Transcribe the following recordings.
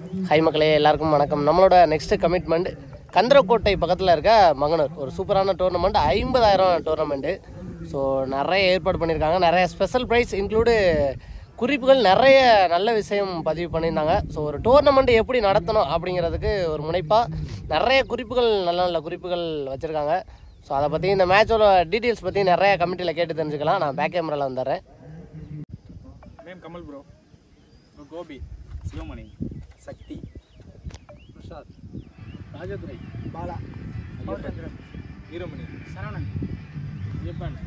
High மக்களே, எல்லாருக்கும் வணக்கம். நம்மளோட நெக்ஸ்ட் கமிட்மெண்ட் கந்தரக்கோட்டை பக்கத்தில் இருக்க மங்கனூர். ஒரு சூப்பரான டோர்னமெண்ட், 50,000 டோர்னமெண்ட்டு. ஸோ நிறைய ஏற்பாடு பண்ணியிருக்காங்க, நிறைய ஸ்பெஷல் ப்ரைஸ் இன்க்ளூடு குறிப்புகள், நிறைய நல்ல விஷயம் பதிவு பண்ணியிருந்தாங்க. ஸோ ஒரு டோர்னமெண்ட் எப்படி நடத்தணும் அப்படிங்கிறதுக்கு ஒரு முனைப்பாக நிறைய குறிப்புகள், நல்ல நல்ல குறிப்புகள் வச்சுருக்காங்க. ஸோ அதை பற்றி, இந்த மேட்சோட டீட்டெயில்ஸ் பற்றி நிறைய கமிட்டியில் கேட்டு தெரிஞ்சுக்கலாம். நான் பேக் கேமராவில் வந்துடுறேன். Name Kamal bro, Gopi, Sivamani, Sakthi, Prasad, Rajadurai, Bala, Veeramani, Saravanan, Japan.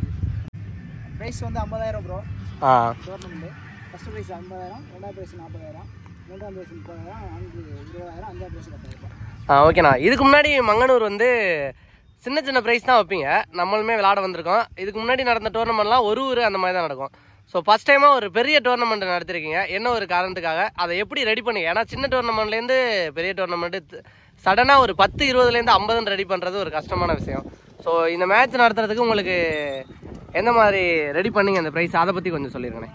Prize வந்து 50,000 ப்ரோ. டோர்னமெண்ட் ஃபஸ்ட்டு ப்ரைஸ் 50,000, ரெண்டாவது ப்ரைஸ் 40,000, மூன்றாவது ப்ரைஸ் 30,000, 20,000, அஞ்சாவது ப்ரைஸ் 10,000. ஓகேண்ணா. இதுக்கு முன்னாடி மங்கனூர் வந்து சின்ன சின்ன ப்ரைஸ் தான் வைப்பீங்க. நம்மளுமே விளாட வந்திருக்கோம். இதுக்கு முன்னாடி நடந்த டோர்னமெண்ட்லாம் ஒரு ஊர் அந்த மாதிரி தான் நடக்கும். ஸோ ஃபஸ்ட் டைமாக ஒரு பெரிய டோர்னமெண்ட் நடத்திருக்கீங்க. என்ன ஒரு காரணத்துக்காக, அதை எப்படி ரெடி பண்ணீங்க? ஏன்னா சின்ன டோர்னமெண்ட்லேருந்து பெரிய டோர்னமெண்ட்டு சடனாக ஒரு 10-20லேருந்து 50 ரெடி பண்ணுறது ஒரு கஷ்டமான விஷயம். ஸோ இந்த மேட்ச் நடத்துறதுக்கு உங்களுக்கு எந்த மாதிரி ரெடி பண்ணீங்க அந்த ப்ரைஸ், அதை பற்றி கொஞ்சம் சொல்லியிருக்கேன்.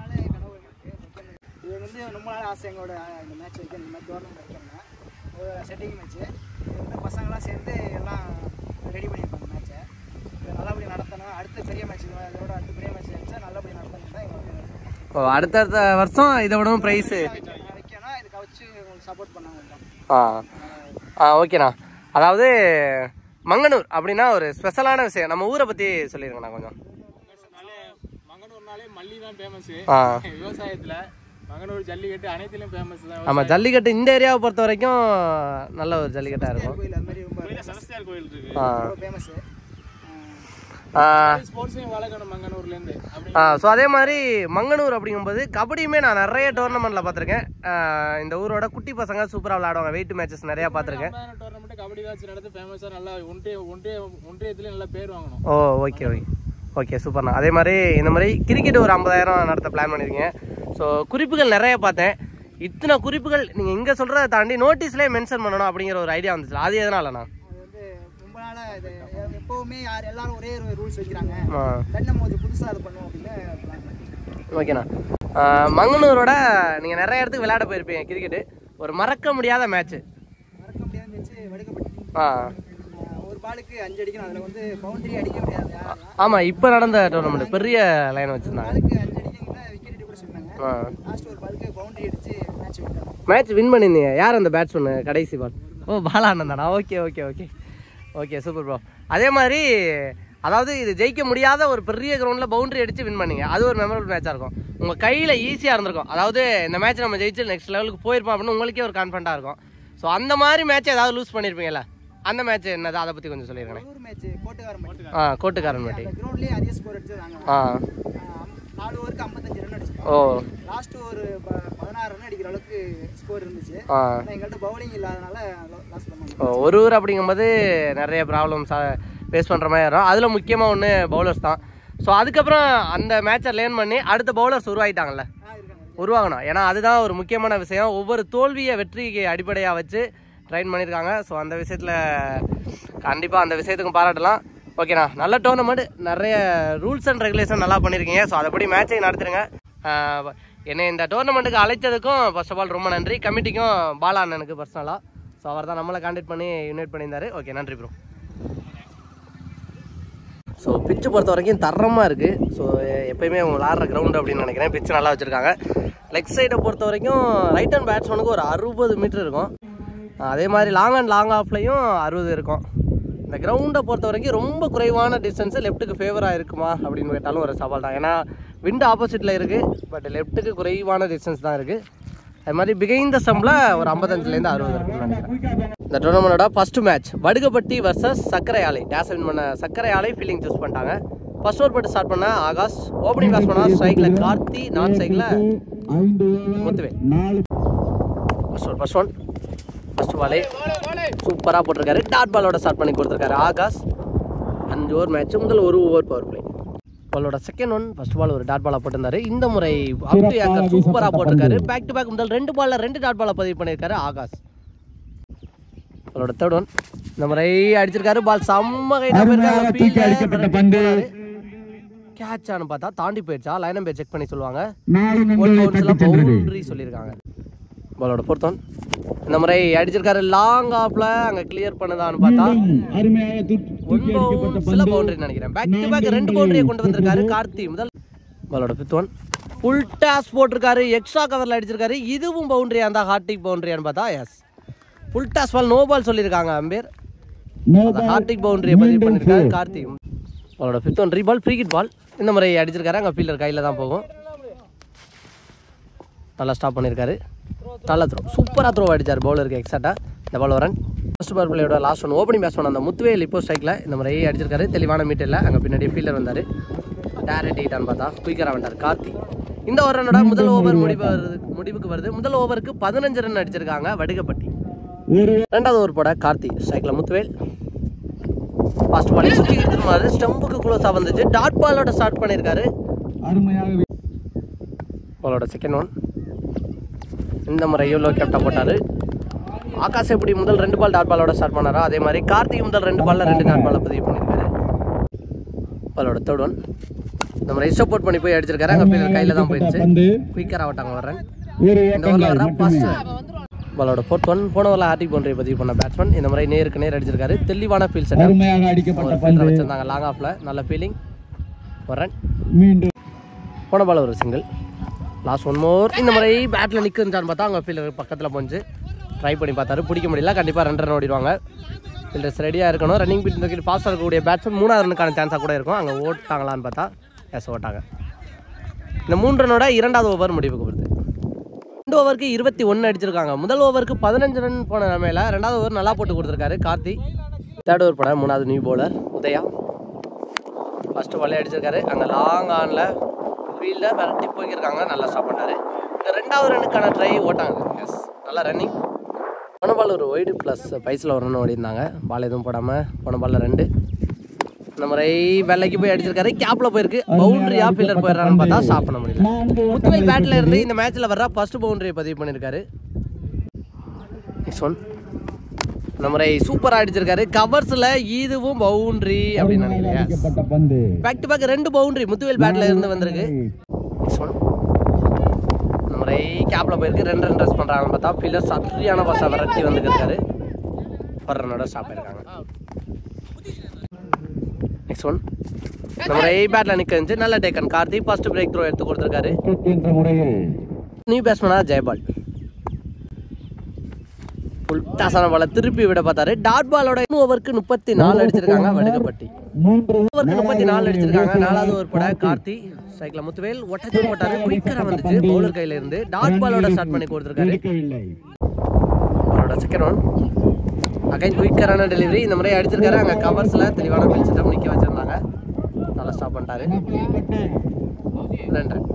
இது வந்து ரொம்ப நாள் ஆசை எங்களோட, இந்த மேட்ச் வைக்க, இந்த மாதிரி டோர்னமெண்ட் வைக்கணும்னா ஒரு செட்டிங் மேட்ச்சு. இந்த பசங்களாம் சேர்ந்து எல்லாம் ரெடி பண்ணியிருப்பாங்க மேட்ச்சை. இது நல்லபடி நடத்தணும். அடுத்த பெரிய மேட்ச், இதோட அடுத்த பெரிய மேட்ச் வச்சா நல்லபடி நடத்தணும் தான் எங்களோட. அடுத்தடுத்த வருஷம் இதை விடவும் ப்ரைஸு வைக்கணும். இதுக்கு வச்சு உங்களுக்கு சப்போர்ட் பண்ணாங்க. ஓகேண்ணா. அதாவது மங்கனூர் அப்படின்னா ஒரு ஸ்பெஷலான விஷயம். நம்ம ஊரை பற்றி சொல்லியிருக்கேண்ணா கொஞ்சம். மங்கனூர்னாலே மல்லி தான் ஃபேமஸ். விவசாயத்தில் மங்கனூர் ஜல்லிக்கட்டு அனைத்திலும் ஃபேமஸ் தான். ஆமாம், ஜல்லிக்கட்டு இந்த ஏரியாவை பொறுத்த வரைக்கும் நல்ல ஒரு ஜல்லிக்கட்டாக இருக்கும். கோயில் அது மாதிரி ரொம்ப சரஸ்தியார் கோயில் இருக்கு, ஃபேமஸ். ஸ்போர்ட்ஸையும் வளர்க்கணும் மங்கனூர்லேருந்து. ஸோ அதே மாதிரி மங்கனூர் அப்படிங்கும்போது கபடியுமே நான் நிறைய டோர்னமெண்ட்டில் பார்த்துருக்கேன். இந்த ஊரோட குட்டி பசங்க சூப்பராக விளையாடுவாங்க. வெயிட் மேட்சஸ் நிறையா பார்த்துருக்கேன். டோர்னமெண்ட் கபடி மேட்ச் நடந்து ஃபேமஸாக நல்லா ஒன்றியத்துலேயும் நல்லா பேர் வாங்கணும். ஓகே ஓகே சூப்பர்ண்ணா. அதே மாதிரி இந்த மாதிரி கிரிக்கெட் ஒரு 50,000 நடத்த பிளான் பண்ணியிருக்கீங்க. ஸோ குறிப்புகள் நிறைய பார்த்தேன். இத்தனை குறிப்புகள் நீங்கள் இங்கே சொல்கிறத தாண்டி நோட்டீஸ்லேயே மென்ஷன் பண்ணணும் அப்படிங்கிற ஒரு ஐடியா வந்துச்சு. அது எதனாலண்ணா? அது வந்து ரொம்ப நாளாக இது எப்போவுமே எல்லாரும் ஒரே ரூல்ஸ் வைக்கிறாங்க. நம்ம ஒரு புதுசாக அது பண்ணுவோம் அப்படின்னு. ஓகேண்ணா. மங்கனூரோட நீங்கள் நிறைய இடத்துக்கு விளையாட போயிருப்பீங்க கிரிக்கெட்டு. ஒரு மறக்க முடியாத மேட்ச்சு. மறக்க முடியாத மேட்ச்சு வடுகப்பட்டி. ஒரு பாலுக்கு 5 அடிக்கணும். அதில் வந்து பவுண்டரி அடிக்க முடியாது. ஆமாம், இப்போ நடந்த டோர்னமெண்ட் பெரிய லைன் வச்சுருந்தாங்க. பாலுக்கு 5 அடிக்கணும்னா விக்கெட் கூட சொல்லியிருந்தாங்க. லாஸ்ட் ஒரு பாலுக்கு பவுண்டரி அடிச்சு மேட்ச் வின் பண்ணியிருந்தீங்க. யார் அந்த பேட்ஸ்மேனு கடைசி பால்? பாலா அண்ணன். Okay super bro. அதே மாதிரி அதாவது இது ஜெயிக்க முடியாத ஒரு பெரிய கிரவுண்டில் பவுண்டரி அடித்து வின் பண்ணீங்க. அது ஒரு மெமரபிள் மேட்சாக இருக்கும். உங்கள் கையில் ஈஸியாக இருந்திருக்கும். அதாவது இந்த மேட்ச் நம்ம ஜெயிச்சு நெக்ஸ்ட் லெவலுக்கு போயிருப்போம் அப்படின்னு உங்களுக்கே ஒரு கான்ஃபிடண்ட்டாக இருக்கும். ஸோ அந்த மாதிரி மேட்ச் ஏதாவது லூஸ் பண்ணியிருப்பீங்களா? அந்த மேட்ச் என்னது, அதை பற்றி கொஞ்சம் சொல்லியிருக்கேன். கோட்டுக்காரன் மேட்டி. 4 ஓவருக்கு 55 ரன் அடிச்சோம். லாஸ்ட் ஒரு 16 ரன் அடிக்கிற அளவுக்கு ஸ்கோர் இருந்துச்சு. எங்கள்கிட்ட பவுலிங் இல்லாதனால லாஸ் பண்ணோம். ஒரு ஊர் அப்படிங்கும்போது நிறைய ப்ராப்ளம்ஸ் ஃபேஸ் பண்ணுற மாதிரி வரும். அதில் முக்கியமாக ஒன்று பவுலர்ஸ் தான். ஸோ அதுக்கப்புறம் அந்த மேட்சை லேர்ன் பண்ணி அடுத்த பவுலர்ஸ் உருவாகணும். ஏன்னா அதுதான் ஒரு முக்கியமான விஷயம். ஒவ்வொரு தோல்வியை வெற்றிக்கு அடிப்படையாக வச்சு ட்ரைன் பண்ணியிருக்காங்க. ஸோ அந்த விஷயத்தில் கண்டிப்பாக அந்த விஷயத்துக்கும் பாராட்டலாம். ஓகேண்ணா, நல்ல டோர்னமெண்ட், நிறைய ரூல்ஸ் அண்ட் ரெகுலேஷன் நல்லா பண்ணியிருக்கீங்க. ஸோ அதைப்படி மேட்சை நடத்துருங்க. என்னை இந்த டோர்னமெண்ட்டுக்கு அழைத்ததுக்கும் ஃபர்ஸ்ட் ஆஃப் ஆல் ரொம்ப நன்றி. கமிட்டிக்கும் பாலா அண்ணனுக்கு பர்சனலாக. ஸோ அவர் தான் நம்மளை கான்டாக்ட் பண்ணி இன்வைட் பண்ணியிருந்தாரு. ஓகே, நன்றி ப்ரோ. ஸோ பிச்சு பொறுத்த வரைக்கும் தரமாக இருக்குது. ஸோ எப்போயுமே அவங்க விளாட்ற கிரவுண்டு அப்படின்னு நினைக்கிறேன். பிச்சு நல்லா வச்சுருக்காங்க. லெக் சைடை பொறுத்த வரைக்கும் ரைட் ஹேண்ட் பேட்ஸ்மேனுக்கு ஒரு 60 மீட்டர் இருக்கும். அதே மாதிரி லாங் ஆஃப்லையும் 60 இருக்கும். இந்த கிரவுண்டை பொறுத்த வரைக்கும் ரொம்ப குறைவான டிஸ்டன்ஸு லெஃப்ட்டுக்கு ஃபேவராக இருக்குமா அப்படின்னு கேட்டாலும் ஒரு சவால் தான். ஏன்னா விண்டு ஆப்போசிட்டில் இருக்குது, பட் லெஃப்ட்டுக்கு குறைவான டிஸ்டன்ஸ் தான் இருக்குது. அது மாதிரி பிகைண்ட் த ஸ்டம்பில் ஒரு 55லேருந்து 60 இருக்குன்னு நினைக்கிறேன். இந்த டோர்னமெண்டோட ஃபஸ்ட்டு மேட்ச் வடுகப்பட்டி வர்சஸ் சக்கரை ஆலை. டேஸ் வின் பண்ண சக்கரை ஆலை ஃபீல்டிங் சூஸ் பண்ணிட்டாங்க. ஃபர்ஸ்ட் ஓவர் போட்டு ஸ்டார்ட் பண்ண ஆகாஷ். ஓப்பனிங் பேட்ஸ் பண்ணா ஸ்ட்ரைக்கில் கார்த்தி, நான் சைக்கில் முத்துவேல். ஃபர்ஸ்ட் பாலே சூப்பராக போட்டிருக்காரு. டாட் பாலோட ஸ்டார்ட் பண்ணி கொடுத்துருக்காரு ஆகாஷ். 5 ஓவர் மேட்ச், முதல் 1 ஓவர் பவர் பிளே. பாலோட செகண்ட் ஒன் ஃபர்ஸ்ட் பால் ஒரு டாட் பாலாக போட்டிருந்தாரு. இந்த முறை அப் டு ஏக்கர் சூப்பராக போட்டிருக்காரு. பேக் டு பேக் முதல் 2 பாலில் 2 டாட் பாலை பதிவு பண்ணியிருக்காரு ஆகாஷ். பாலோட தேர்ட் ஒன் இந்த முறை அடிச்சிருக்காரு. பால் செம்ம கேட்சானு பார்த்தா தாண்டி போயிடுச்சா? லைனம் போய் செக் பண்ணி சொல்லுவாங்க. பவுண்டரி சொல்லியிருக்காங்க. பாலோட ஃபோர்த் ஒன். இந்த முறை அடிச்சிருக்காரு லாங் ஆஃப்ல, அங்க கிளியர் பண்ணுதான்னு பார்த்தா சில பவுண்டரி நினைக்கிறேன். பேக் டு பேக் 2 பவுண்டரியை கொண்டு வந்திருக்காரு கார்த்தி. முதல் பாலோட ஃபிஃப்த் ஒன். ஃபுல் டாஸ் போட்டிருக்காரு, எக்ஸ்ட்ரா கவர்ல அடிச்சிருக்காரு. இதுவும் பவுண்டரியா இருந்தா ஹார்டிக் பவுண்டரியான்னு பார்த்தா yes, full toss ball, no ball சொல்லியிருக்காங்க அம்பேர். ஹார்டிக் பவுண்டரியை பதிவு பண்ணியிருக்காரு கார்த்தி. அவரோட fifth one reball, free hit ball. இந்த முறை அடிச்சிருக்காரு, அங்கே ஃபீல்டர் கையில் தான் போகும். நல்லா ஸ்டாப் பண்ணியிருக்காரு, நல்லா த்ரோ, சூப்பராக த்ரோ அடித்தார் பவுலருக்கு எக்ஸாக்டாக. இந்த பால் ரன். ஃபர்ஸ்ட் பவர் பிளேயோட லாஸ்ட் ஒன் ஓப்பனிங் பேட்ஸ்மேன் அந்த முத்துவேல் இப்போ ஸ்ட்ரைக்கில் இந்த முறை அடிச்சிருக்காரு. தெளிவான மீட்டரில் அங்கே பின்னாடி ஃபீல்டர் வந்தார், டேரக்ட் ஹிட்டான்னு பார்த்தா குயிக்கராக வந்தார் கார்த்தி. இந்த ஓவரோட முதல் ஓவர் முடிவுக்கு வருது. முதல் ஓவருக்கு 15 ரன் அடிச்சிருக்காங்க வடுகப்பட்டி. ரெண்டாவது ஓவர் போட கார்த்தி ஸ்ட்ரைக்கில் முத்துவேல். ஃபர்ஸ்ட் பால் சுற்றி எடுத்துருவாரு, ஸ்டம்புக்கு க்ளோஸாக வந்துச்சு. டாட் பாலோட ஸ்டார்ட் பண்ணியிருக்காரு. பாலோட செகண்ட் ஒன். இந்த முறை எவ்வளோ கேப்டா போட்டார். ஆகாஷ் எப்படி முதல் 2 பால் டாட் பாலோட ஸ்டார்ட் பண்ணாரோ அதே மாதிரி கார்த்திக் முதல் 2 பாலில் 2 டாட் பாலை பதிவு பண்ணியிருக்காரு. பாலோட தேர்ட் ஒன். இந்த முறை சப்போர்ட் பண்ணி போய் அடிச்சிருக்காரு, அங்கே ஃபீல்டர் கையில் தான் போயிடுச்சு. குயிக்கராக ஆட்டாங்க வர்றேன். இந்த ஓவரில் வர ஃபர்ஸ்ட் பாலோட ஃபோர்த் ஒன். போன ஓவரில் ஹார்டிக் பவுண்டரியை பதிவு பண்ண பேட்ஸ்மேன் இந்த முறை நேருக்கு நேர் அடிச்சிருக்காரு. தெளிவான ஃபீல்ட் செட்டப் வச்சிருந்தாங்க லாங் ஆஃப்ல, நல்ல ஃபீலிங் வர்றேன். போன பால் ஒரு சிங்கிள். லாஸ்ட் ஒன் மோர். இந்த முறை பேட்டில் நிற்குன்னு பார்த்தா அங்கே ஃபீல்டர் பக்கத்தில் போஞ்சு ட்ரை பண்ணி பார்த்தாரு, பிடிக்க முடியல. கண்டிப்பாக 2 ரன் ஓடிடுவாங்க. ஃபீல்டர்ஸ் ரெடியாக இருக்கணும். ரன்னிங் பீட் இந்த ஃபாஸ்ட்டாக இருக்கக்கூடிய பேட்ஸ்மேன் 3வது ரனுக்கான சான்ஸாக கூட இருக்கும். அங்கே ஓட்டாங்களான்னு பார்த்தா எஸ் ஓட்டாங்க. இந்த 3 ரனோட 2வது ஓவர் முடிவுக்கு வருது. 2 ஓவருக்கு 21 அடிச்சிருக்காங்க. முதல் ஓவருக்கு 15 ரன் போன நிலைமையில 2வது ஓவர் நல்லா போட்டு கொடுத்துருக்காரு கார்த்தி. 3rd ஓவர் போட 3வது நியூ பவுலர் உதயா. ஃபர்ஸ்ட் பாலே அடிச்சிருக்காரு, அங்கே லாங் ஆனில் ஃபீல்டர் விரட்டி போய்க்கிருக்காங்க, நல்லா ஸ்டாப் பண்ணாரு. இந்த 2வது ரனுக்கான ட்ரை ஓட்டாங்க. எஸ் நல்லா ரன்னிங். போன பால் ஒரு ஒய்டு ப்ளஸ் பைஸில் ஒரு ரன் ஓடிருந்தாங்க. பால் எதுவும் போடாமல் போன பாலில் 2. இந்த முறை வெள்ளைக்கு போய் அடிச்சிருக்காரு, கேப்ல போயிருக்கு. பவுண்டரியா ஃபீல்டர் போயிடறான்னு பார்த்தா ஸ்டாப் பண்ண முடியல. முத்துவேல் பேட்ல இருந்து இந்த மேட்ச்ல வர்ற ஃபர்ஸ்ட் பவுண்டரியை பதிவு பண்ணியிருக்காரு. Next one. இந்த முறை சூப்பரா அடிச்சிருக்காரு, கவர்ஸ்ல இதுவும் பவுண்டரி அப்படின்னு நினைக்கிறேன். Back to back 2 boundary Muthuvel பேட்ல இருந்து வந்திருக்கு. Next one. இந்த முறை கேப்ல போயிருக்கு, 2 ரன் ரெஸ்ட் பண்றாங்கன்னு பார்த்தா ஃபீல்டர் சரியான பாஸா விரட்டி வந்துருக்காரு. ஒரு ரனோட ஸ்டாப் ஆயிருக்காங்க. Next one. நம்ம பேட்ல நிற்க நல்ல டேக்கன் கார்த்தி. ஃபர்ஸ்ட் பிரேக் த்ரோ எடுத்து கொடுத்துருக்காரு. நியூ பேட்ஸ்மேனா ஜெயபால் ஃபுல் டாஸான பாலை திருப்பி விட பார்த்தாரு. டாட் பாலோட ஓவருக்கு 34 அடிச்சிருக்காங்க வடுகப்பட்டி. ஓவருக்கு 34 அடிச்சிருக்காங்க. 4வது ஓவர் போட கார்த்தி ஸ்ட்ரைக்ல முத்துவேல் ஒட்டச்சு போட்டாரு, குயிக்கரா வந்துச்சு பவுலர் கையில இருந்து. டாட் பாலோட ஸ்டார்ட் பண்ணி கொடுத்துருக்காரு. அவரோட செகண்ட் ஒன். அகைன் குயிக்கரான டெலிவரி. இந்த முறை அடிச்சிருக்காரு, அங்கே கவர்ஸில் தெளிவான ஃபீல்ட் செட்டப் நிற்க வச்சிருந்தாங்க, நல்லா ஸ்டாப் பண்ணிட்டாரு. 2 ரன்.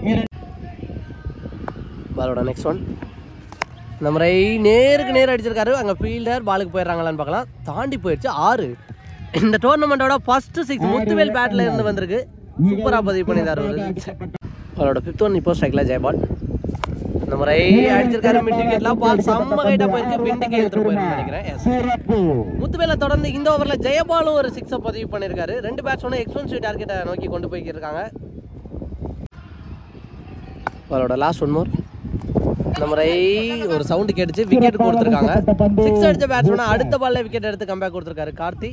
பாலோட நெக்ஸ்ட் ஒன். இந்த முறை நேருக்கு நேர் அடிச்சிருக்காரு, அங்கே ஃபீல்டர் பாலுக்கு போயிடுறாங்களான்னு பார்க்கலாம். தாண்டி போயிடுச்சு 6. இந்த டோர்னமெண்ட்டோட ஃபர்ஸ்ட் 6 முத்துவேல் பேட்டில் இருந்து வந்திருக்கு. சூப்பராக பதிவு பண்ணியிருந்தார். அவரோட 5th ஒன் இப்போ ஸ்ட்ரைக்கில் ஜெயபால். இந்த முறை அடிச்சிருக்காரு மிட் விக்கெட்ல. பால் செம்ம ஹைட்டா போயிருக்கு, விண்டுக்கு எடுத்துட்டு போயிருக்கு நினைக்கிறேன். முத்துவேலை தொடர்ந்து இந்த ஓவரில் ஜெயபாலும் ஒரு 6 பதிவு பண்ணியிருக்காரு. 2 பேட்ஸ்மேனும் எக்ஸ்பென்சிவ் டார்கெட்டை நோக்கி கொண்டு போய்க்கிருக்காங்க. அவரோட லாஸ்ட் ஒன் மோர். இந்த முறை ஒரு சவுண்டு கேட்டுச்சு, விக்கெட் கொடுத்துருக்காங்க. 6 அடிச்ச பேட்ஸ்மேனா அடுத்த பால்ல விக்கெட் எடுத்து கம்பேக் கொடுத்துருக்காரு கார்த்தி.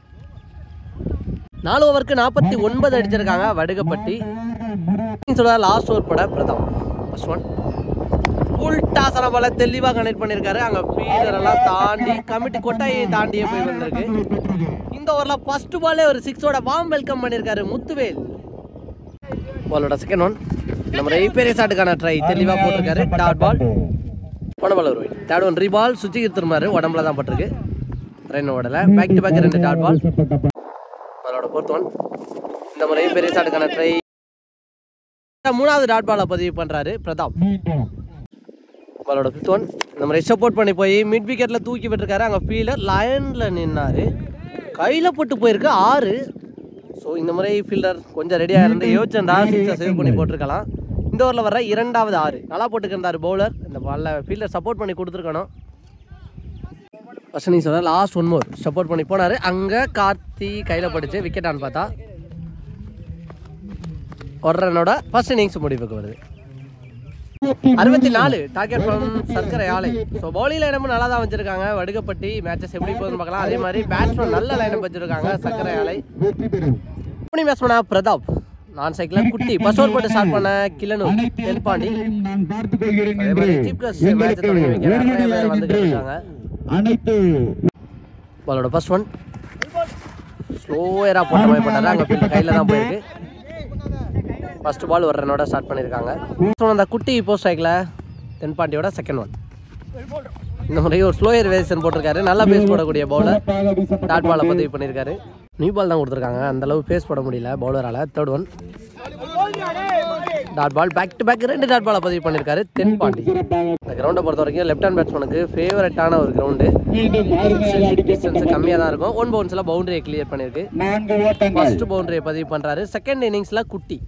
4 ஓவருக்கு 49 அடிச்சிருக்காங்க வடுகப்பட்டி. லாஸ்ட் ஓவர் பட பிரதாப். First one. ஃபுல் டாஸான பால தெளிவாக கனெக்ட் பண்ணியிருக்காரு, அங்கே ஃபீல்டர் எல்லாம் தாண்டி கமிட்டி கொட்டாயை தாண்டியே போய் வந்திருக்கு. இந்த ஓவரில் ஃபர்ஸ்ட் பாலே ஒரு 6ஓட வார்ம் வெல்கம் பண்ணியிருக்காரு முத்துவேல். பாலோட செகண்ட் ஒன். நம்ம பெரிய ஷாட்டுக்கான ட்ரை தெளிவாக போட்டிருக்காரு. Dot ball. போன பால் ஒரு 3rd ஒன் ரீபால். சுற்றி திருமாரு உடம்புல தான் பட்டிருக்கு, ரன் ஓடல. Back to back 2 dot ball. பாலோட 4th ஒன். இந்த முறை பெரிய ஷாட்டுக்கான ட்ரை. 3வது டாட் பாலை பதிவு பண்றாரு பிரதாப். பாலோட 5th ஒன். இந்த மாதிரி சப்போர்ட் பண்ணி போய் மிட் விக்கெட்ல தூக்கி விட்டுருக்காரு, அங்கே ஃபீல்டர் லைன்ல நின்னாரு, கையில போட்டு போயிருக்கு 6. ஸோ இந்த முறை ஃபீல்டர் கொஞ்சம் ரெடியாக இருந்து யோசிச்சிருந்தா 6 சேவ் பண்ணி போட்டிருக்கலாம். இந்த ஓவரில் வர 2வது 6 நல்லா போட்டுக்கிருந்தாரு பவுலர். இந்த பாலில் ஃபீல்டர் சப்போர்ட் பண்ணி கொடுத்துருக்கணும். ஃபர்ஸ்ட் நீ சொல்ல லாஸ்ட் ஒன் மோர் சப்போர்ட் பண்ணி போனார், அங்கே கார்த்தி கையில் பட்டுச்சு, விக்கெட்டான்னு பார்த்தா ஒரு ரனோட ஃபர்ஸ்ட் இன்னிங்ஸ் முடிவுக்கு வருது. 64 டார்கெட் ஃப்ரம் சர்க்கரை ஆலை. ஸோ பவுலிங் லைனப் நல்லா தான் வச்சிருக்காங்க. வடுகப்பட்டி மேட்சஸ் எப்படி போகுதுன்னு பார்க்கலாம். அதே மாதிரி பேட்ஸ்மேன் நல்ல லைனப் வச்சிருக்காங்க சர்க்கரை ஆலை. பேட்ஸ்மேனா பிரதாப், நான் சைக்கிள் குட்டி, ஃபர்ஸ்ட் ஓவர் போட்டு ஸ்டார்ட் பண்ண கிளனூர் தென்பாண்டி. அதே மாதிரி சீஃப் கெஸ்ட் மேட்ச் தொடங்கி வைக்க நிறைய பேர் வந்துட்டு இருக்காங்க. பாலோட ஃபர்ஸ்ட் ஒன் ஸ்லோயரா போட்ட மாதிரி போட்டாரு. அங்கே ஃபீல்டு கையில் தான் போயிருக்கு. ஃபர்ஸ்ட் பால் ஒரு ரன்னோட ஸ்டார்ட் பண்ணியிருக்காங்க. அந்த குட்டி போஸ்ட் ஸ்ட்ரைக்கில் தென்பாண்டியோட செகண்ட் ஒன். இந்த முறை ஒரு ஸ்லோயர் வேரியேஷன் போட்டிருக்காரு. நல்லா பேஸ் போடக்கூடிய பவுலர் டாட் பாலை பதிவு பண்ணியிருக்காரு. நியூ பால் தான் கொடுத்துருக்காங்க, அந்தளவு பேஸ் போட முடியல பவுலரால். Third one dot ball, back to back 2 dot பாலை பதிவு பண்ணியிருக்காரு தென்பாண்டி. இந்த கிரவுண்டை பொறுத்த வரைக்கும் லெஃப்ட் ஹேண்ட் பேட்ஸ்மேனுக்கு ஃபேவரட்டான ஒரு கிரவுண்டு. டிஸ்டன்ஸ் கம்மியாக தான் இருக்கும். 1 பவுன்ஸில் பவுண்டரியை கிளியர் பண்ணியிருக்கு. ஃபர்ஸ்ட் பவுண்டரியை பதிவு பண்ணுறாரு. செகண்ட் இன்னிங்ஸில் குட்டி.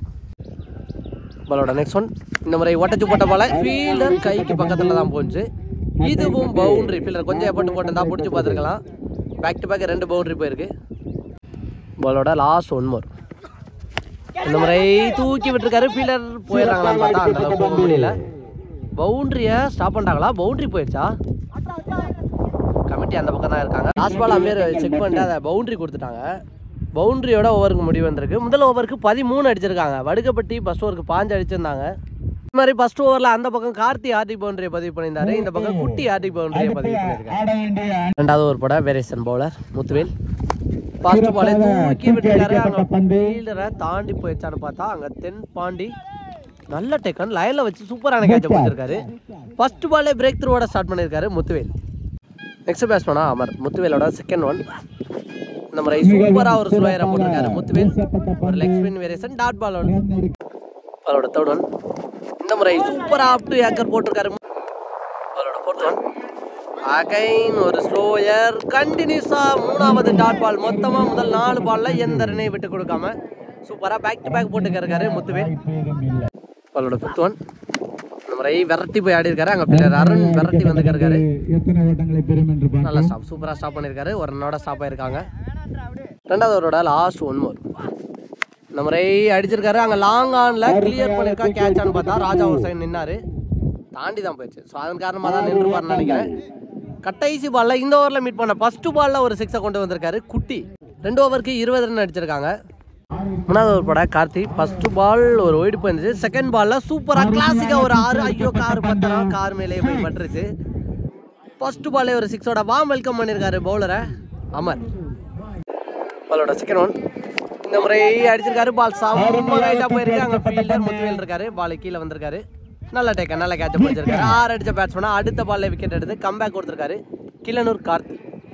பாலோட நெக்ஸ்ட் ஒன் இந்த முறை ஒட்டச்சு போட்ட பால ஃபீல்டர் கைக்கு பக்கத்தில் தான் போச்சு. இதுவும் பவுண்டரி. ஃபீல்டர் கொஞ்சம் எஃபர்ட் போட்டு தான் பிடிச்சி பார்த்துருக்கலாம். பேக் டு பேக் 2 பவுண்டரி போயிருக்கு. பாலோட லாஸ்ட் 1 மோர். இந்த முறை தூக்கி விட்டுருக்காரு. ஃபீல்டர் போயிடுறாங்களான்னு பார்த்தா அந்த அளவுக்கு போக முடியல. பவுண்டரியை ஸ்டாப் பண்ணிட்டாங்களா? பவுண்டரி போயிடுச்சா? கமிட்டி அந்த பக்கம் தான் இருக்காங்க. லாஸ்ட் பால் அமீர் செக் பண்ணிட்டு அதை பவுண்டரி கொடுத்துட்டாங்க. பவுண்டரியோட ஓவருக்கு முடிவு வந்திருக்கு. முதல் ஓவருக்கு 13 அடிச்சிருக்காங்க. வடுகப்பட்டி ஃபர்ஸ்ட் ஓவருக்கு 5 அடிச்சிருந்தாங்க. இது மாதிரி ஃபர்ஸ்ட் ஓவரில் அந்த பக்கம் கார்த்தி ஆர்டிக் பவுண்டரியை பதிவு பண்ணியிருந்தாரு. இந்த பக்கம் குட்டி ஆர்டிக் பவுண்டரியை பதிவு பண்ணியிருக்காரு. ரெண்டாவது ஓவர் போட வேரியேஷன் பவுலர் முத்துவேல். ஃபர்ஸ்ட் பாலே தூக்கி விட்டுருக்காரு. அங்கே ஃபீல்டரை தாண்டி போயிடுச்சான்னு பார்த்தா அங்கே தென்பாண்டி நல்ல டேக்கன் லைனில் வச்சு சூப்பரான கேட்சை பிடிச்சிருக்காரு. ஃபர்ஸ்ட் பாலே பிரேக் த்ரூவோட ஸ்டார்ட் பண்ணியிருக்காரு முத்துவேல். நெக்ஸ்ட் பேட்ஸ்மேனா அமர். முத்துவேலோட செகண்ட் ஒன். இந்த முறை சூப்பரா ஒரு ஸ்லோயரா போட்டிருக்காரு முத்துவேல். ஒரு லெக் ஸ்பின் வேரியேஷன் டாட் பாலோட தேர்ட் ஒன். இந்த முறை சூப்பரா அப் டு ஏக்கர் போட்டிருக்காரு. பாலோட ஃபோர்த் ஒன். அகைன் ஒரு ஸ்லோயர் கண்டினியூஸா 3வது டாட் பால். மொத்தமா முதல் 4 பால்ல எந்த ரன்னையும் விட்டு கொடுக்காம சூப்பரா பேக் டு பேக் போட்டுருக்காரு முத்துவேல். பாலோட ஃபிஃப்த் ஒன். இந்த முறை விரட்டி போய் ஆடி இருக்காரு. அங்க பிளேயர் அருண் விரட்டி வந்துருக்காரு. நல்லா ஸ்டாப் சூப்பரா ஸ்டாப் பண்ணிருக்காரு. ஒரு ரன்னோட ஸ்டாப் ஆயிருக்காங்க. ரெண்டாவது ஓவரோட லாஸ்ட் 1 மோர். இந்த முறை அடிச்சிருக்காரு. அங்கே லாங் ஆன்ல கிளியர் பண்ணியிருக்கா கேட்சான்னு பார்த்தா ராஜா ஒரு சைடு நின்னாரு. தாண்டி தான் போயிடுச்சு. ஸோ அதன் காரணமாக தான் நின்றுப்பாருன்னு நினைக்கிறேன். கடைசி பாலில் இந்த ஓவரில் மீட் பண்ண ஃபர்ஸ்ட் பாலில் ஒரு 6 கொண்டு வந்திருக்காரு குட்டி. 2 ஓவருக்கு 20 ரன் அடிச்சிருக்காங்க. மூணாவது ஓவர் போட கார்த்தி. ஃபர்ஸ்ட் பால் ஒரு ஒயிட் போயிருந்துச்சு. செகண்ட் பாலில் சூப்பராக கிளாசிக்காக ஒரு 6. ஐயோ கார் பத்திரம் கார் மேலேயே போய் பட்டுருச்சு. ஃபர்ஸ்ட் பாலே ஒரு 6ஓட வார்ம் வெல்கம் பண்ணியிருக்காரு பவுலரை அமர். பாலோட செகண்ட் ஒன். இந்த முறை அடிச்சிருக்காரு. பால் செம்ம ரைட்டாக போயிருக்கு. அங்கே ஃபீல்டர் முத்துவேல் இருக்காரு. பால் கீழே வந்திருக்காரு. நல்ல டேக்கர் நல்ல கேட்ச் பிடிச்சிருக்காரு. 6 அடிச்ச பேட்ஸ்மேனா அடுத்த பால்ல விக்கெட் எடுத்து கம்பேக் கொடுத்துருக்காரு கிளனூர் கார்த்தி.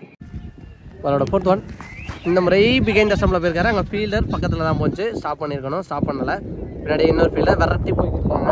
பாலோட ஃபோர்த் ஒன். இந்த முறை பிகைண்ட் த ஸ்டம்ப்ல போயிருக்காரு. அங்கே ஃபீல்டர் பக்கத்தில் தான் போச்சு. ஸ்டாப் பண்ணியிருக்கணும். ஸ்டாப் பண்ணல. பின்னாடி இன்னொரு ஃபீல்டர் விரட்டி போயிருக்காங்க.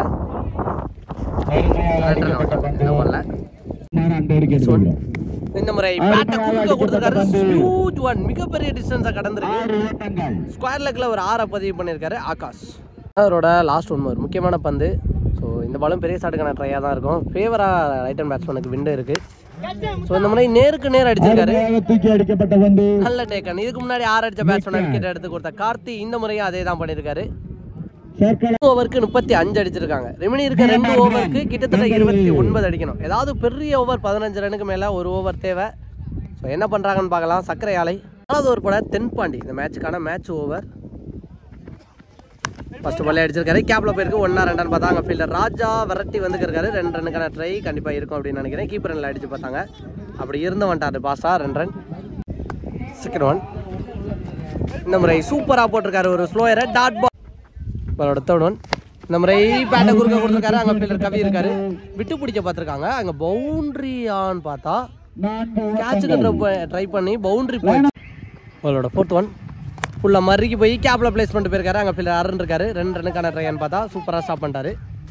இந்த முறை பேட்டை குறுக்க கொடுத்திருக்காரு. Huge one. மிகப்பெரிய டிஸ்டன்ஸா கடந்திருக்கு. ஸ்கொயர் லெக்ல ஒரு 6 பதிவு பண்ணியிருக்காரு ஆகாஷ். அவரோட லாஸ்ட் 1 மோர். முக்கியமான பந்து. ஸோ இந்த பாலும் பெரிய ஷாட்டுக்கான ட்ரையாக தான் இருக்கும். ஃபேவரா ரைட் ஹேண்ட் பேட்ஸ்மேனுக்கு விண்டு இருக்கு. ஸோ இந்த முறை நேருக்கு நேர் அடிச்சிருக்காரு. நல்ல டேக்கன். இதுக்கு முன்னாடி 6 அடிச்ச பேட்ஸ்மேன் விக்கெட் எடுத்து கொடுத்த கார்த்தி இந்த முறையும் அதே தான் பண்ணியிருக்காரு. 2 ஓவருக்கு 35 அடிச்சிருக்காங்க. ரெமினி இருக்க 2 ஓவருக்கு கிட்டத்தட்ட 29 அடிக்கணும். ஏதாவது பெரிய ஓவர் 15 ரனுக்கு மேலே ஒரு ஓவர் தேவை. ஸோ என்ன பண்ணுறாங்கன்னு பார்க்கலாம். சர்க்கரை ஆலை. 4வது ஓவர் போட தென்பாண்டி. இந்த மேட்சுக்கான மேட்ச் ஓவர். ஃபர்ஸ்ட் பாலே அடிச்சிருக்காரு. கேப்ல போயிருக்கு. 1 2 பார்த்தா அங்கே ஃபீல்டர் ராஜா விரட்டி வந்துருக்காரு. 2 ரன்னுக்கான ட்ரை கண்டிப்பாக இருக்கும் அப்படின்னு நினைக்கிறேன். கீப்பர் ரன்ல அடிச்சு பார்த்தாங்க. அப்படி இருந்து வந்துட்டாரு பாஸா. 2 ரன். Second one. இந்த முறை சூப்பராக போட்டிருக்காரு ஒரு ஸ்லோயரை டாட் பால். பாலோட தேர்ட் ஒன். இந்த முறை பேட்டை குறுக்க கொடுத்துருக்காரு. அங்கே ஃபீல்டர் கவி இருக்காரு. விட்டு பிடிக்க பார்த்துருக்காங்க. அங்கே பவுண்டரி ஆன்னு பார்த்தா கேட்சுக்கு ட்ரை பண்ணி பவுண்டரி போயிடுச்சு. பாலோட ஃபோர்த் ஒன். ஃபுல்லாக மறுக்கி போய் கேப்ல பிளேஸ் பண்ணிட்டு போயிருக்காரு. அங்கே ஃபீல்டர் அருண் இருக்காரு. 2 ரன்னுக்கான ட்ரைன்னு பார்த்தா சூப்பராக ஸ்டாப் பண்ணிட்டாரு.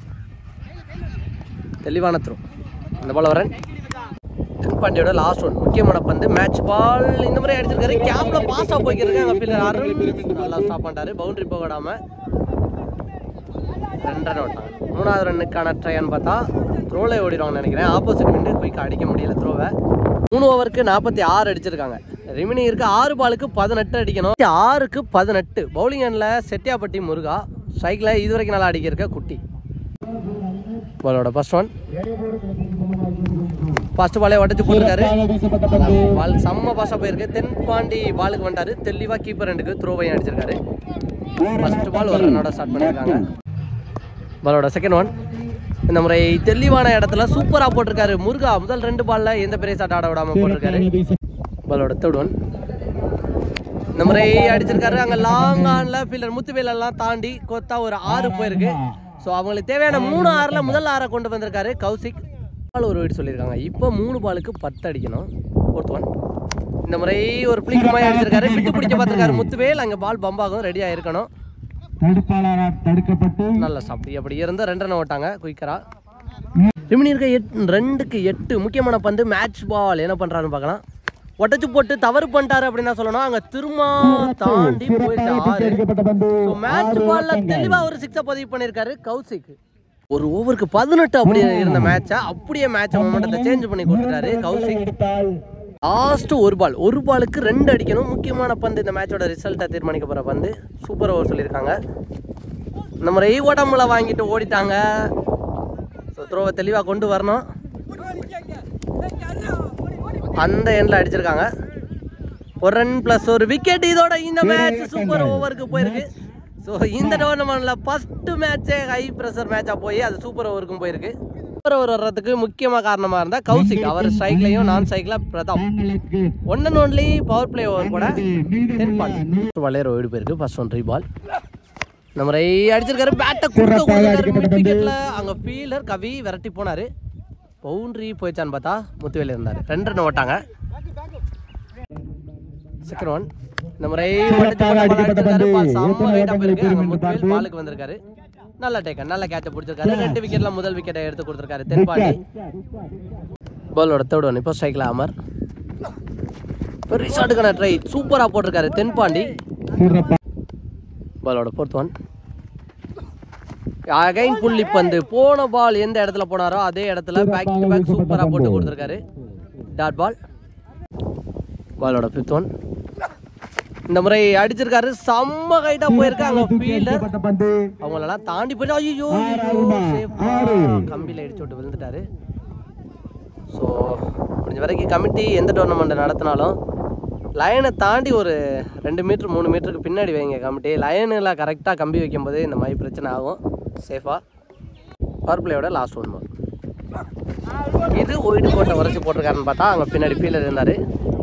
தெளிவான த்ரோ. இந்த பால் வரன் தென்பாண்டியோட லாஸ்ட் ஒன். முக்கியமான பந்து. Match ball. இந்த முறை அடிச்சிருக்காரு. கேப்ல பாஸாக போய்க்கிருக்கு. அங்கே ஃபீல்டர் அருண் நல்லா ஸ்டாப் பண்ணிட்டாரு. பவுண்டரி போக விடாம 2 ரன் ஓட்டாங்க. 3வது ரன்னுக்கான ட்ரைன்னு பார்த்தா த்ரோலே ஓடிடுவாங்கன்னு நினைக்கிறேன். ஆப்போசிட் விண்டு குயிக் அடிக்க முடியல த்ரோவை. 3 ஓவருக்கு 46 அடிச்சிருக்காங்க. ரெமினி இருக்கு 6 பாலுக்கு 18 அடிக்கணும். 6க்கு 18. பவுலிங் எண்ணில் செட்டியாப்பட்டி முருகா. ஸ்ட்ரைக்கில் இதுவரைக்கும் நல்லா அடிக்கிருக்க குட்டி. பாலோட ஃபர்ஸ்ட் ஒன். ஃபர்ஸ்ட் பாலே உடச்சு போட்டுருக்காரு. பால் செம்ம பாஸாக போயிருக்கு. தென்பாண்டி பாலுக்கு வந்துட்டாரு. தெளிவாக கீப்பர் ரெண்டுக்கு த்ரோவையும் அடிச்சிருக்காரு. ஃபர்ஸ்ட் பால் ஒரு ரன்னோட ஸ்டார்ட் பண்ணியிருக்காங்க. பாலோட செகண்ட் ஒன். இந்த முறை தெளிவான இடத்துல சூப்பராக போட்டிருக்காரு முருகா. முதல் 2 பாலில் எந்த பெரிய ஷாட் ஆட விடாமல் போட்டிருக்காரு. பாலோட தேர்ட் ஒன். இந்த முறை அடிச்சிருக்காரு. அங்கே லாங் ஆனில் ஃபீல்டர் முத்துவேலெல்லாம் தாண்டி கொத்தா ஒரு 6 போயிருக்கு. ஸோ அவங்களுக்கு தேவையான 3 6ல் முதல் 6 கொண்டு வந்திருக்காரு கௌசிக். பால் ஒரு வீடு சொல்லியிருக்காங்க. இப்போ 3 பாலுக்கு 10 அடிக்கணும். Fourth one. இந்த முறை ஒரு பிளிக் மாதிரி அடிச்சிருக்காரு. விட்டு பிடிக்க பார்த்துருக்காரு முத்துவேல். அங்கே பால் பம்பாகும், ரெடியாக இருக்கணும். நல்ல சாப்பிட்டு அப்படி இருந்து 2 ரன் ஓட்டாங்க குயிக்கரா. ரிமினி இருக்க 2க்கு 8 முக்கியமான பந்து. மேட்ச் பால் என்ன பண்ணுறாருன்னு பார்க்கலாம். ஒட்டச்சு போட்டு தவறு பண்ணிட்டாரு அப்படின்னு சொல்லணும். அங்கே திரும்ப தாண்டி போயிடுச்சு 6. ஸோ மேட்ச் பாலில் தெளிவாக ஒரு 6 பதிவு பண்ணியிருக்காரு கௌசிக். ஒரு ஓவருக்கு 18 அப்படி இருந்த மேட்சை அப்படியே மேட்ச் மொமெண்டத்தை சேஞ்ச் பண்ணி கொடுத்துட்டாரு கௌசிக். லாஸ்ட் ஒரு பாலுக்கு 2 அடிக்கணும். முக்கியமான பந்து. இந்த மேட்சோட ரிசல்ட்டை தீர்மானிக்க போகிற பந்து. சூப்பர் ஓவர் சொல்லியிருக்காங்க. இந்த முறை ஓட்டமுல வாங்கிட்டு ஓடிட்டாங்க. ஸோ த்ரோவை தெளிவாக கொண்டு வரணும். அந்த எண்ணில் அடிச்சிருக்காங்க. ஒரு ரன் ப்ளஸ் ஒரு விக்கெட். இதோட இந்த மேட்ச் சூப்பர் ஓவருக்கு போயிருக்கு. ஸோ இந்த டோர்னமெண்ட்டில் ஃபஸ்ட்டு மேட்சே ஹை ப்ரெஷர் மேட்சாக போய் அது சூப்பர் ஓவருக்கும் போயிருக்கு. சூப்பர் ஓவர் வர்றதுக்கு முக்கியமாக காரணமாக இருந்தால் கௌசிக். அவர் ஸ்ட்ரைக்லையும் நான் ஸ்ட்ரைக்கில் Pratap. 1 and only power play over கூட வளையர் ஓடி போயிருக்கு. First one 3 ball. இந்த முறை அடிச்சிருக்காரு. பேட்டை கொடுக்க விக்கெட்டில் அங்கே ஃபீல்டர் கவி விரட்டி போனார். பவுண்ட்ரி போயிடுச்சான்னு பார்த்தா முத்துவேல் இருந்தார். 2 ரன் ஓட்டாங்க. Second one. இந்த முறை முத்துவேல் பாலுக்கு வந்திருக்காரு. நல்ல டேக்கன், நல்ல கேட்சை பிடிச்சிருக்காரு. 2 விக்கெட்ல முதல் விக்கெட்டை எடுத்து கொடுத்துருக்காரு தென்பாண்டி. பாலோட தேர்ட் ஒன். இப்போ ஸ்ட்ரைக்ல அமர். பெரிய ஷாட்டுக்கான ட்ரை சூப்பராக போட்டிருக்காரு தென்பாண்டி. பாலோட ஃபோர்த் ஒன். அகைன் புள்ளி பந்து. போன பால் எந்த இடத்துல போனாரோ அதே இடத்துல பேக் டு பேக் சூப்பராக போட்டு கொடுத்துருக்காரு. Dot ball. பாலோட ஃபிஃப்த் ஒன். இந்த முறை அடிச்சிருக்காரு. செம்ம ஹைட்டா போயிருக்கு. அங்க ஃபீல்டர் அவங்களெல்லாம் தாண்டி போயிட்டு ஐயோ கம்பியில் அடிச்சு விட்டு விழுந்துட்டாரு. ஸோ முடிஞ்ச வரைக்கும் கமிட்டி எந்த டோர்னமெண்ட் நடத்தினாலும் லைனை தாண்டி ஒரு 2 மீட்டர் 3 மீட்டருக்கு பின்னாடி வைங்க கமிட்டி. லைனில் கரெக்டாக கம்பி வைக்கும்போது இந்த மாதிரி பிரச்சனை ஆகும். சேஃபாக பவர் பிளேயோட லாஸ்ட் ஒன் பால். இது ஒயிட் கோட்டை உரைச்சி போட்டிருக்காருன்னு பார்த்தா அங்கே பின்னாடி ஃபீல்டர் இருந்தார்.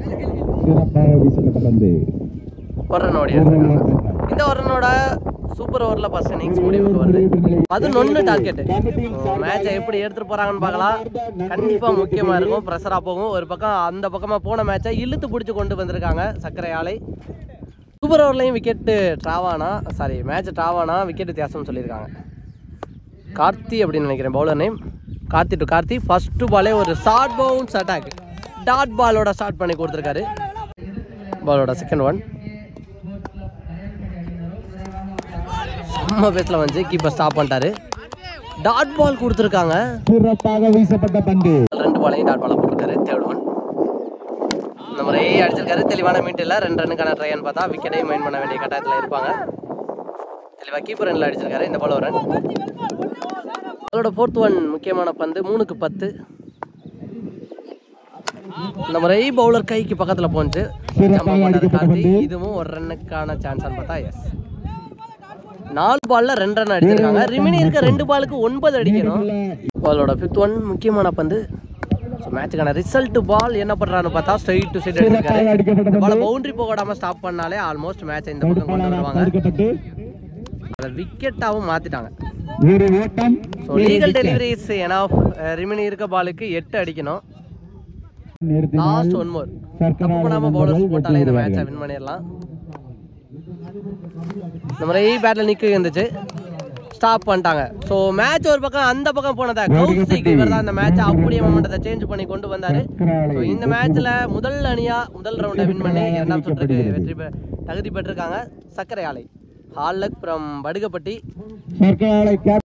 ஒரு ரன் ஓடி இந்த ஒரு ரன்னோட சூப்பர் ஓவரில் ஃபர்ஸ்ட் இன்னிங்ஸ் முடிவுக்கு வருது. 11 டார்கெட்டு. மேட்சை எப்படி எடுத்துகிட்டு போகிறாங்கன்னு பார்க்கலாம். கண்டிப்பாக முக்கியமாக இருக்கும். ப்ரெஷராக போகும். ஒரு பக்கம் அந்த பக்கமாக போன மேட்சை இழுத்து பிடிச்சி கொண்டு வந்திருக்காங்க சர்க்கரை ஆலை. சூப்பர் ஓவர்லையும் விக்கெட்டு மேட்ச் ட்ராவானா விக்கெட் வித்தியாசம்னு சொல்லியிருக்காங்க. கார்த்தி அப்படின்னு நினைக்கிறேன் bowler name. Karthi to Karthi. First பாலே ஒரு ஷார்ட் பவுன்ஸ் அட்டாக் டாட் பாலோட ஸ்டார்ட் பண்ணி கொடுத்துருக்காரு. பாலோட செகண்ட் ஒன். செம்ம பேஸ்ல வந்து கீப்பர் ஸ்டாப் பண்ணிட்டாரு. டாட் பால் கொடுத்துருக்காங்க. 2 பாலையும் டாட் பாலா போட்டிருக்காரு. Third one. இந்த முறை அடிச்சிருக்காரு. தெளிவான மீட் இல்லை. 2 ரன்னுக்கான ட்ரைன்னு பார்த்தா விக்கெட்டையும் மைண்ட் பண்ண வேண்டிய கட்டாயத்தில் இருப்பாங்க. தெளிவாக கீப்பர் ரன்ல அடிச்சிருக்காரு. இந்த பால் ஒரு ரன். அவரோட ஃபோர்த் ஒன் முக்கியமான பந்து. 3க்கு 10. இந்த முறை பவுலர் கைக்கு பக்கத்தில் போச்சு. கார்த்தி. இதுவும் ஒரு ரன்னுக்கான சான்ஸ் பார்த்தா எஸ். 4 பால்ல 2 ரன் அடிச்சிருக்காங்க. ரிமைனி இருக்க 2 பாலுக்கு 9 அடிக்கணும். பாலோட 5th ஒன் முக்கியமான பந்து. மேட்சுக்கான ரிசல்ட் பால் என்ன பண்றான்னு பார்த்தா ஸ்ட்ரைட் டு சைடு அடிச்சிருக்காரு. பால் பவுண்டரி போகாம ஸ்டாப் பண்ணாலே ஆல்மோஸ்ட் மேட்ச் இந்த பக்கம் கொண்டு வருவாங்க. அதை விக்கெட்டாவும் மாத்திட்டாங்க. ஸோ லீகல் டெலிவரிஸ் ஏன்னா ரிமைனி இருக்க பாலுக்கு 8 அடிக்கணும். Last one more. தப்பு பண்ணாம பவுலர்ஸ் போட்டாலே இந்த மேட்சை வின் பண்ணிடலாம். இந்த மாதிரி பேட்டில் நிற்க இருந்துச்சு. ஸ்டாப் பண்ணிட்டாங்க. ஸோ மேட்ச் ஒரு பக்கம் அந்த பக்கம் போனதா கௌசிக் இவர் தான் இந்த மேட்சை அப்படியே மொமெண்டத்தை சேஞ்ச் பண்ணி கொண்டு வந்தார். ஸோ இந்த மேட்ச்சில் முதல் அணியாக முதல் ரவுண்டை வின் பண்ணி 2ஆம் சுற்றுக்கு தகுதி பெற்றிருக்காங்க சர்க்கரை ஆலை. Hard luck from Padugapatti.